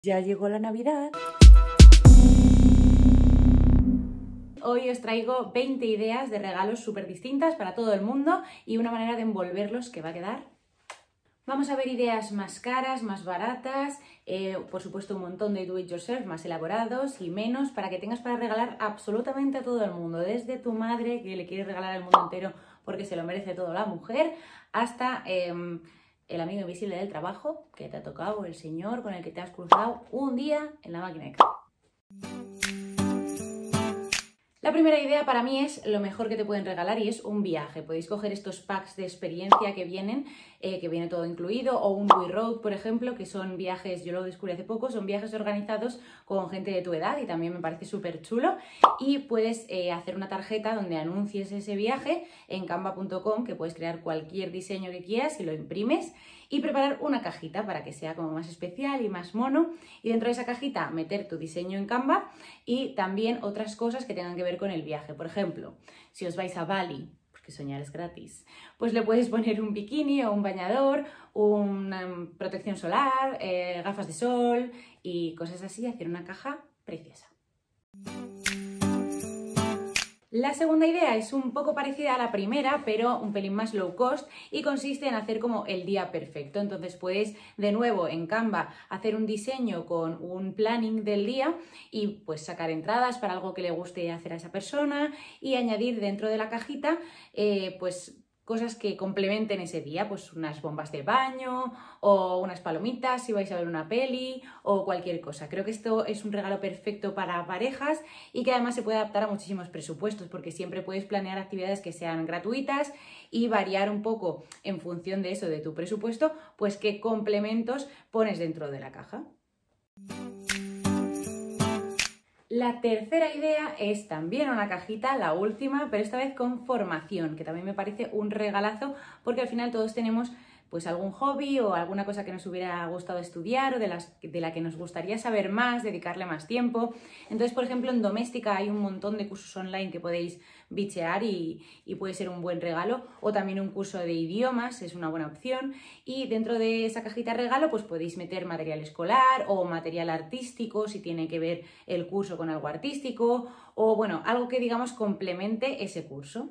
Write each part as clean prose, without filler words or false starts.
Ya llegó la Navidad. Hoy os traigo 20 ideas de regalos súper distintas para todo el mundo y una manera de envolverlos que va a quedar. Vamos a ver ideas más caras, más baratas, por supuesto un montón de do-it-yourself más elaborados y menos para que tengas para regalar absolutamente a todo el mundo, desde tu madre que le quiere regalar al mundo entero porque se lo merece todo la mujer, hasta el amigo invisible del trabajo que te ha tocado, el señor con el que te has cruzado un día en la máquina de café. La primera idea para mí es lo mejor que te pueden regalar y es un viaje. Podéis coger estos packs de experiencia que vienen, que viene todo incluido, o un We Road, por ejemplo, que son viajes, yo lo descubrí hace poco, son viajes organizados con gente de tu edad y también me parece súper chulo. Y puedes hacer una tarjeta donde anuncies ese viaje en canva.com, que puedes crear cualquier diseño que quieras y lo imprimes, y preparar una cajita para que sea como más especial y más mono, y dentro de esa cajita meter tu diseño en Canva y también otras cosas que tengan que ver con el viaje. Por ejemplo, si os vais a Bali, porque soñar es gratis, pues le puedes poner un bikini o un bañador, una protección solar, gafas de sol y cosas así, hacer una caja preciosa. La segunda idea es un poco parecida a la primera, pero un pelín más low cost y consiste en hacer como el día perfecto. Entonces puedes de nuevo en Canva hacer un diseño con un planning del día y pues sacar entradas para algo que le guste hacer a esa persona y añadir dentro de la cajita pues cosas que complementen ese día, pues unas bombas de baño o unas palomitas si vais a ver una peli o cualquier cosa. Creo que esto es un regalo perfecto para parejas y que además se puede adaptar a muchísimos presupuestos porque siempre puedes planear actividades que sean gratuitas y variar un poco en función de eso, de tu presupuesto, pues qué complementos pones dentro de la caja. La tercera idea es también una cajita, la última, pero esta vez con formación, que también me parece un regalazo porque al final todos tenemos pues algún hobby o alguna cosa que nos hubiera gustado estudiar o de la que nos gustaría saber más, dedicarle más tiempo. Entonces, por ejemplo, en doméstica hay un montón de cursos online que podéis bichear y puede ser un buen regalo, o también un curso de idiomas es una buena opción, y dentro de esa cajita regalo pues podéis meter material escolar o material artístico si tiene que ver el curso con algo artístico o bueno, algo que digamos complemente ese curso.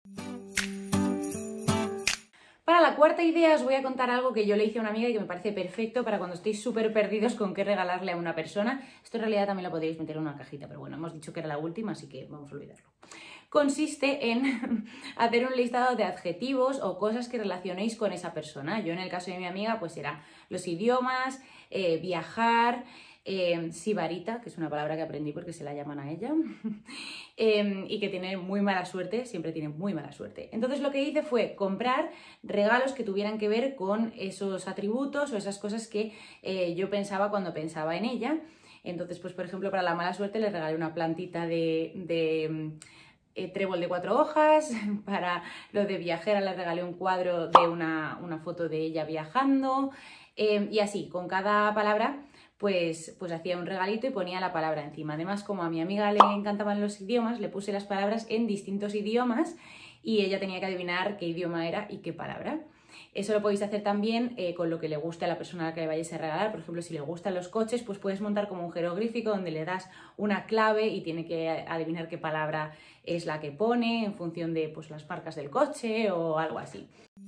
Para la cuarta idea os voy a contar algo que yo le hice a una amiga y que me parece perfecto para cuando estéis súper perdidos con qué regalarle a una persona. Esto en realidad también lo podéis meter en una cajita, pero bueno, hemos dicho que era la última, así que vamos a olvidarlo. Consiste en hacer un listado de adjetivos o cosas que relacionéis con esa persona. Yo en el caso de mi amiga pues era los idiomas, viajar, sibarita, que es una palabra que aprendí porque se la llaman a ella, y que tiene muy mala suerte, siempre tiene muy mala suerte. Entonces lo que hice fue comprar regalos que tuvieran que ver con esos atributos o esas cosas que yo pensaba cuando pensaba en ella. Entonces, pues por ejemplo, para la mala suerte le regalé una plantita de trébol de 4 hojas, para lo de viajera le regalé un cuadro de una foto de ella viajando, y así, con cada palabra pues hacía un regalito y ponía la palabra encima. Además, como a mi amiga le encantaban los idiomas, le puse las palabras en distintos idiomas y ella tenía que adivinar qué idioma era y qué palabra. Eso lo podéis hacer también con lo que le guste a la persona a la que le vayáis a regalar. Por ejemplo, si le gustan los coches, pues puedes montar como un jeroglífico donde le das una clave y tiene que adivinar qué palabra es la que pone en función de pues, las marcas del coche o algo así.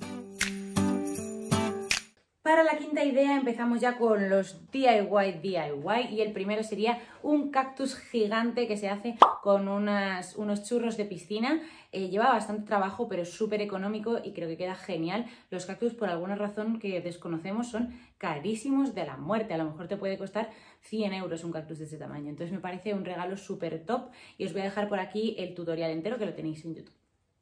Para la quinta idea empezamos ya con los DIY y el primero sería un cactus gigante que se hace con unos churros de piscina. Lleva bastante trabajo pero es súper económico y creo que queda genial. Los cactus por alguna razón que desconocemos son carísimos de la muerte, a lo mejor te puede costar 100 euros un cactus de ese tamaño. Entonces me parece un regalo súper top y os voy a dejar por aquí el tutorial entero que lo tenéis en YouTube.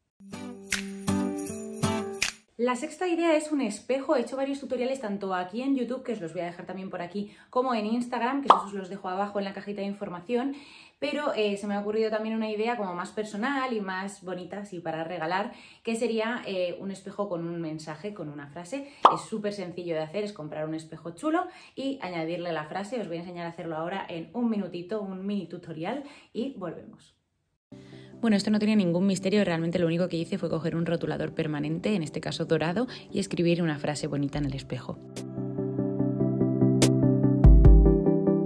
La sexta idea es un espejo. He hecho varios tutoriales tanto aquí en YouTube, que os los voy a dejar también por aquí, como en Instagram, que esos os los dejo abajo en la cajita de información, pero se me ha ocurrido también una idea como más personal y más bonita, así para regalar, que sería un espejo con un mensaje, con una frase. Es súper sencillo de hacer, es comprar un espejo chulo y añadirle la frase. Os voy a enseñar a hacerlo ahora en un minutito, un mini tutorial y volvemos. Bueno, esto no tenía ningún misterio, realmente lo único que hice fue coger un rotulador permanente, en este caso dorado, y escribir una frase bonita en el espejo.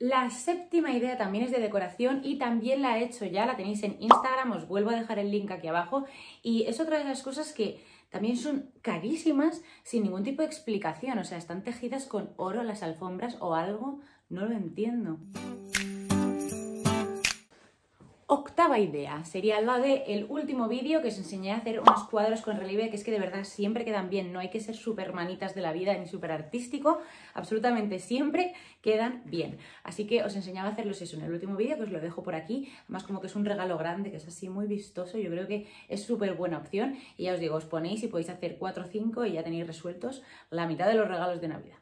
La séptima idea también es de decoración y también la he hecho ya, la tenéis en Instagram, os vuelvo a dejar el link aquí abajo, y es otra de las cosas que también son carísimas sin ningún tipo de explicación, o sea, están tejidas con oro las alfombras o algo, no lo entiendo. Octava idea sería la del último vídeo, que os enseñé a hacer unos cuadros con relieve, que es que de verdad siempre quedan bien, no hay que ser súper manitas de la vida ni súper artístico, absolutamente siempre quedan bien. Así que os enseñaba a hacerlos eso en el último vídeo, que os lo dejo por aquí, además como que es un regalo grande, que es así muy vistoso, yo creo que es súper buena opción, y ya os digo, os ponéis y podéis hacer 4 o 5 y ya tenéis resueltos la mitad de los regalos de Navidad.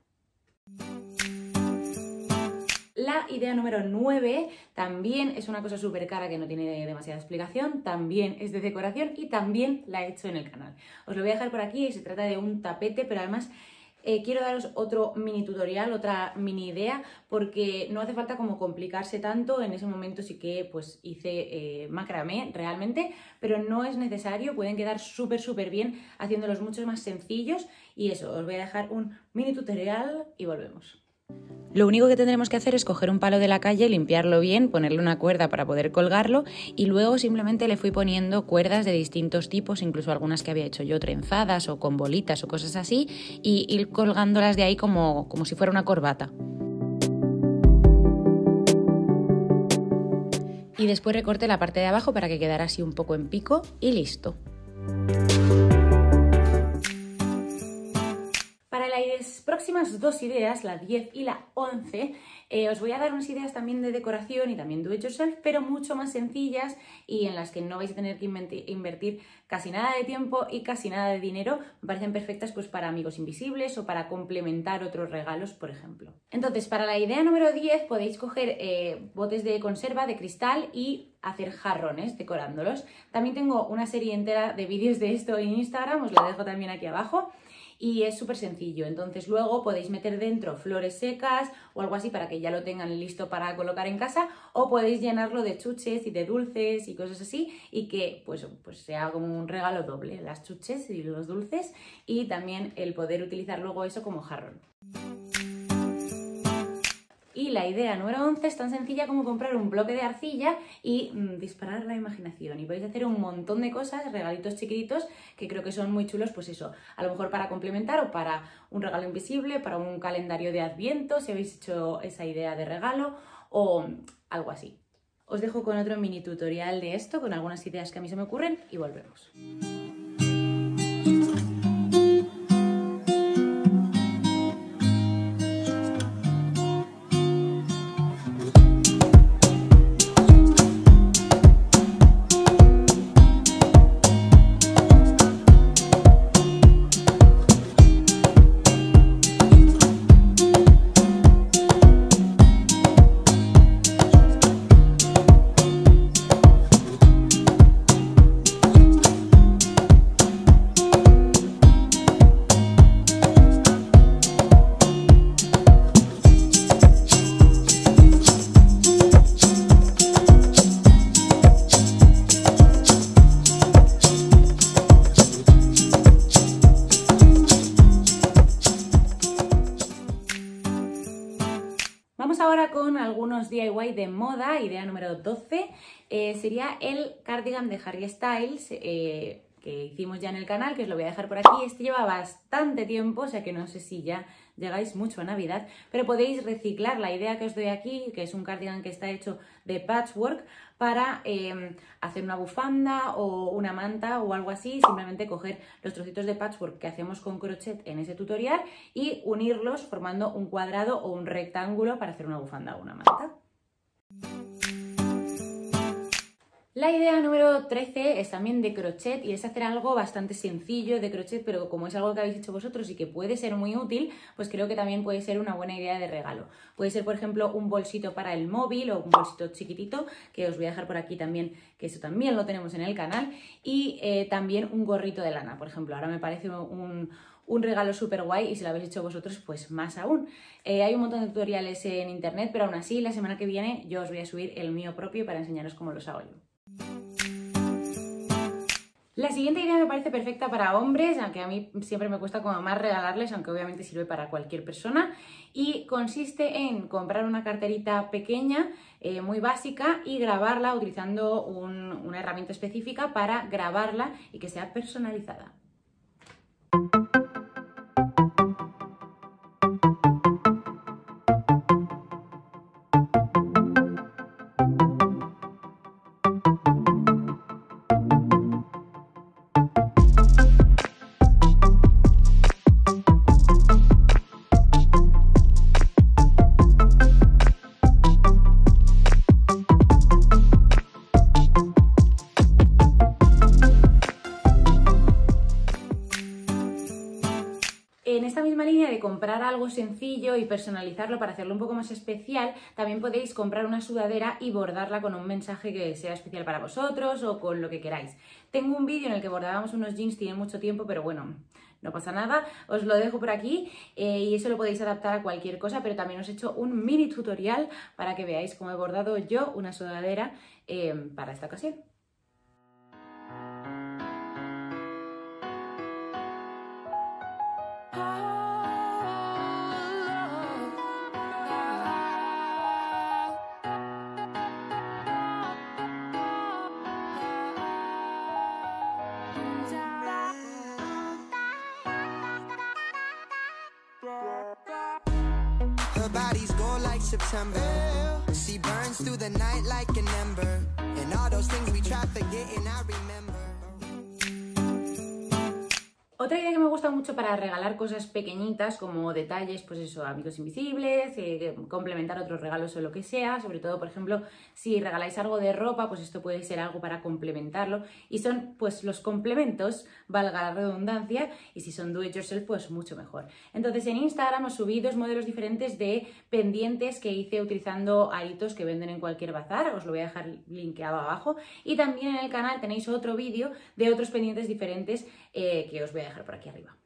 La idea número 9 también es una cosa súper cara que no tiene demasiada explicación, también es de decoración y también la he hecho en el canal. Os lo voy a dejar por aquí, se trata de un tapete, pero además quiero daros otro mini tutorial, otra mini idea, porque no hace falta como complicarse tanto. En ese momento sí que pues hice macramé realmente, pero no es necesario, pueden quedar súper bien haciéndolos mucho más sencillos, y eso, os voy a dejar un mini tutorial y volvemos. Lo único que tendremos que hacer es coger un palo de la calle, limpiarlo bien, ponerle una cuerda para poder colgarlo, y luego simplemente le fui poniendo cuerdas de distintos tipos, incluso algunas que había hecho yo trenzadas o con bolitas o cosas así, y ir colgándolas de ahí como si fuera una corbata. Y después recorté la parte de abajo para que quedara así un poco en pico y listo. Las próximas 2 ideas, la 10 y la 11, os voy a dar unas ideas también de decoración y también do it yourself, pero mucho más sencillas y en las que no vais a tener que invertir casi nada de tiempo y casi nada de dinero. Me parecen perfectas pues para amigos invisibles o para complementar otros regalos, por ejemplo. Entonces, para la idea número 10 podéis coger botes de conserva de cristal y hacer jarrones decorándolos. También tengo una serie entera de vídeos de esto en Instagram, os la dejo también aquí abajo. Y es súper sencillo, entonces luego podéis meter dentro flores secas o algo así para que ya lo tengan listo para colocar en casa, o podéis llenarlo de chuches y de dulces y cosas así, y que pues sea como un regalo doble, las chuches y los dulces, y también el poder utilizar luego eso como jarrón. Y la idea número 11 es tan sencilla como comprar un bloque de arcilla y disparar la imaginación. Y podéis hacer un montón de cosas, regalitos chiquititos, que creo que son muy chulos, pues eso, a lo mejor para complementar o para un regalo invisible, para un calendario de Adviento, si habéis hecho esa idea de regalo o algo así. Os dejo con otro mini tutorial de esto, con algunas ideas que a mí se me ocurren, y volvemos. Vamos ahora con algunos DIY de moda. Idea número 12 sería el cardigan de Harry Styles, que hicimos ya en el canal, que os lo voy a dejar por aquí. Este lleva bastante tiempo, o sea que no sé si ya llegáis mucho a Navidad, pero podéis reciclar la idea que os doy aquí, que es un cardigan que está hecho de patchwork, para hacer una bufanda o una manta o algo así. Simplemente coger los trocitos de patchwork que hacemos con crochet en ese tutorial y unirlos formando un cuadrado o un rectángulo para hacer una bufanda o una manta. La idea número 13 es también de crochet y es hacer algo bastante sencillo de crochet, pero como es algo que habéis hecho vosotros y que puede ser muy útil, pues creo que también puede ser una buena idea de regalo. Puede ser, por ejemplo, un bolsito para el móvil o un bolsito chiquitito, que os voy a dejar por aquí también, que eso también lo tenemos en el canal, y también un gorrito de lana, por ejemplo. Ahora me parece un regalo súper guay, y si lo habéis hecho vosotros, pues más aún. Hay un montón de tutoriales en internet, pero aún así la semana que viene yo os voy a subir el mío propio para enseñaros cómo los hago yo. La siguiente idea me parece perfecta para hombres, aunque a mí siempre me cuesta como más regalarles, aunque obviamente sirve para cualquier persona, y consiste en comprar una carterita pequeña, muy básica, y grabarla utilizando una herramienta específica para grabarla y que sea personalizada. En esta misma línea de comprar algo sencillo y personalizarlo para hacerlo un poco más especial, también podéis comprar una sudadera y bordarla con un mensaje que sea especial para vosotros o con lo que queráis. Tengo un vídeo en el que bordábamos unos jeans, tiene mucho tiempo, pero bueno, no pasa nada, os lo dejo por aquí y eso lo podéis adaptar a cualquier cosa, pero también os he hecho un mini tutorial para que veáis cómo he bordado yo una sudadera para esta ocasión. Her body's gold like September. She burns through the night like an ember. And all those things we try forgetting, I remember. Otra idea que me gusta mucho para regalar cosas pequeñitas como detalles, pues eso, amigos invisibles, complementar otros regalos o lo que sea, sobre todo, por ejemplo, si regaláis algo de ropa, pues esto puede ser algo para complementarlo y son pues los complementos, valga la redundancia, y si son do it yourself, pues mucho mejor. Entonces en Instagram os subí 2 modelos diferentes de pendientes que hice utilizando aritos que venden en cualquier bazar, os lo voy a dejar linkeado abajo, y también en el canal tenéis otro vídeo de otros pendientes diferentes que os voy a dejar por aquí arriba.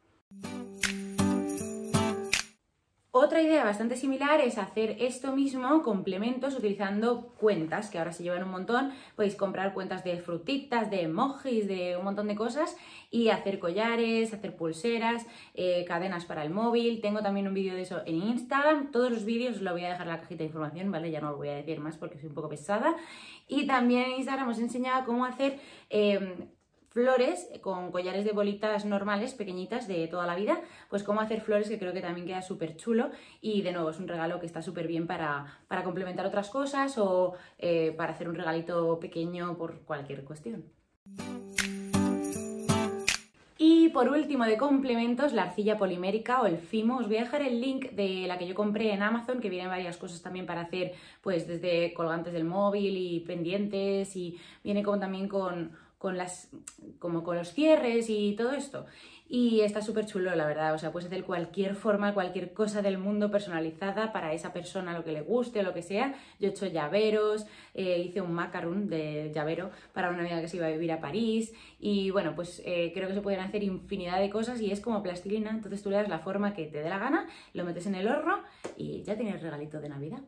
Otra idea bastante similar es hacer esto mismo, complementos, utilizando cuentas, que ahora se llevan un montón. Podéis comprar cuentas de frutitas, de emojis, de un montón de cosas y hacer collares, hacer pulseras, cadenas para el móvil. Tengo también un vídeo de eso en Instagram. Todos los vídeos os lo voy a dejar en la cajita de información, ¿vale? Ya no lo voy a decir más porque soy un poco pesada. Y también en Instagram os he enseñado cómo hacer flores con collares de bolitas normales, pequeñitas de toda la vida, pues cómo hacer flores, que creo que también queda súper chulo y de nuevo es un regalo que está súper bien para complementar otras cosas o para hacer un regalito pequeño por cualquier cuestión. Y por último de complementos, la arcilla polimérica o el Fimo. Os voy a dejar el link de la que yo compré en Amazon, que vienen varias cosas también para hacer, pues desde colgantes del móvil y pendientes, y viene como también con los cierres y todo esto. Y está súper chulo, la verdad. O sea, puedes hacer cualquier forma, cualquier cosa del mundo personalizada para esa persona, lo que le guste o lo que sea. Yo he hecho llaveros, hice un macaron de llavero para una amiga que se iba a vivir a París. Y bueno, pues creo que se pueden hacer infinidad de cosas y es como plastilina. Entonces tú le das la forma que te dé la gana, lo metes en el horno y ya tienes regalito de Navidad.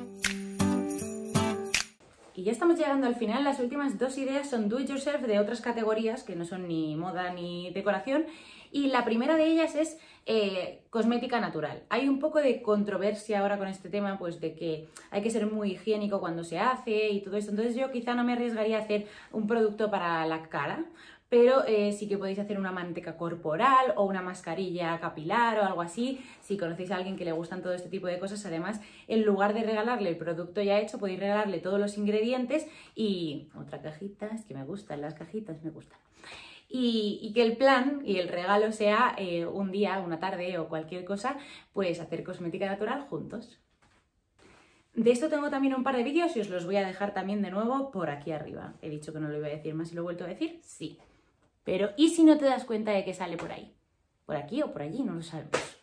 Y ya estamos llegando al final. Las últimas 2 ideas son do it yourself de otras categorías que no son ni moda ni decoración, y la primera de ellas es cosmética natural. Hay un poco de controversia ahora con este tema, pues de que hay que ser muy higiénico cuando se hace y todo esto, entonces yo quizá no me arriesgaría a hacer un producto para la cara, pero sí que podéis hacer una manteca corporal o una mascarilla capilar o algo así. Si conocéis a alguien que le gustan todo este tipo de cosas, además, en lugar de regalarle el producto ya hecho, podéis regalarle todos los ingredientes y otra cajita, es que me gustan las cajitas, me gustan. Y que el plan y el regalo sea un día, una tarde o cualquier cosa, pues hacer cosmética natural juntos. De esto tengo también un par de vídeos y os los voy a dejar también de nuevo por aquí arriba. He dicho que no lo iba a decir más y lo he vuelto a decir, sí. Pero ¿y si no te das cuenta de que sale por ahí? ¿Por aquí o por allí? No lo sabemos.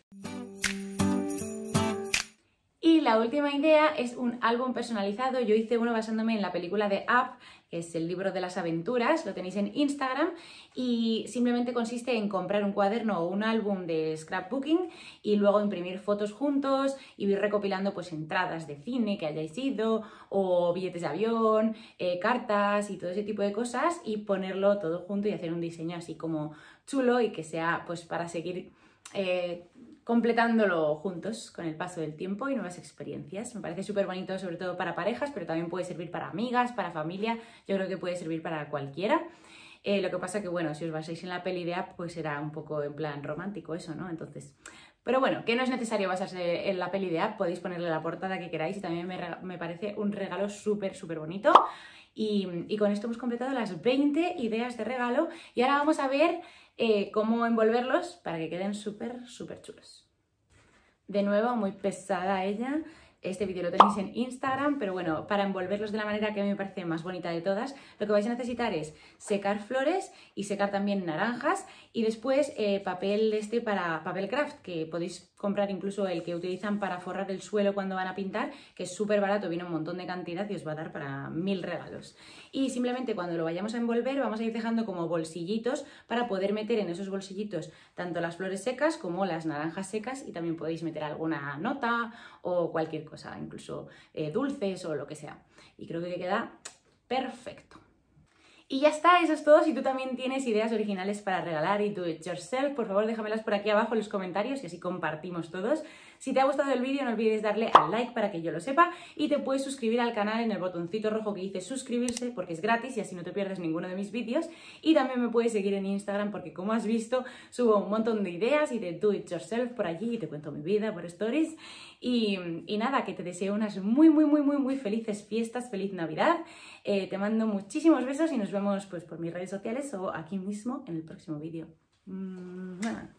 Y la última idea es un álbum personalizado. Yo hice uno basándome en la película de Up, es el libro de las aventuras, lo tenéis en Instagram y simplemente consiste en comprar un cuaderno o un álbum de scrapbooking y luego imprimir fotos juntos y ir recopilando pues entradas de cine que hayáis ido o billetes de avión, cartas y todo ese tipo de cosas y ponerlo todo junto y hacer un diseño así como chulo y que sea pues para seguir completándolo juntos con el paso del tiempo y nuevas experiencias. Me parece súper bonito, sobre todo para parejas, pero también puede servir para amigas, para familia. Yo creo que puede servir para cualquiera. Lo que pasa que, bueno, si os basáis en la peli de Up, pues será un poco en plan romántico eso, ¿no? Entonces, pero bueno, que no es necesario basarse en la peli de Up, podéis ponerle la portada que queráis y también me parece un regalo súper, súper bonito. Y con esto hemos completado las 20 ideas de regalo y ahora vamos a ver cómo envolverlos para que queden súper, súper chulos. De nuevo, muy pesada ella. Este vídeo lo tenéis en Instagram, pero bueno, para envolverlos de la manera que a mí me parece más bonita de todas, lo que vais a necesitar es secar flores y secar también naranjas y después papel para papel craft, que podéis comprar incluso el que utilizan para forrar el suelo cuando van a pintar, que es súper barato, viene un montón de cantidad y os va a dar para 1000 regalos. Y simplemente cuando lo vayamos a envolver vamos a ir dejando como bolsillitos para poder meter en esos bolsillitos tanto las flores secas como las naranjas secas y también podéis meter alguna nota o cualquier cosa, incluso dulces o lo que sea. Y creo que queda perfecto. Y ya está, eso es todo. Si tú también tienes ideas originales para regalar y do it yourself, por favor déjamelas por aquí abajo en los comentarios y así compartimos todos. Si te ha gustado el vídeo no olvides darle al like para que yo lo sepa y te puedes suscribir al canal en el botoncito rojo que dice suscribirse porque es gratis y así no te pierdes ninguno de mis vídeos. Y también me puedes seguir en Instagram porque como has visto subo un montón de ideas y de do it yourself por allí y te cuento mi vida por stories. Y nada, que te deseo unas muy felices fiestas, feliz Navidad. Te mando muchísimos besos y nos vemos pues por mis redes sociales o aquí mismo en el próximo vídeo.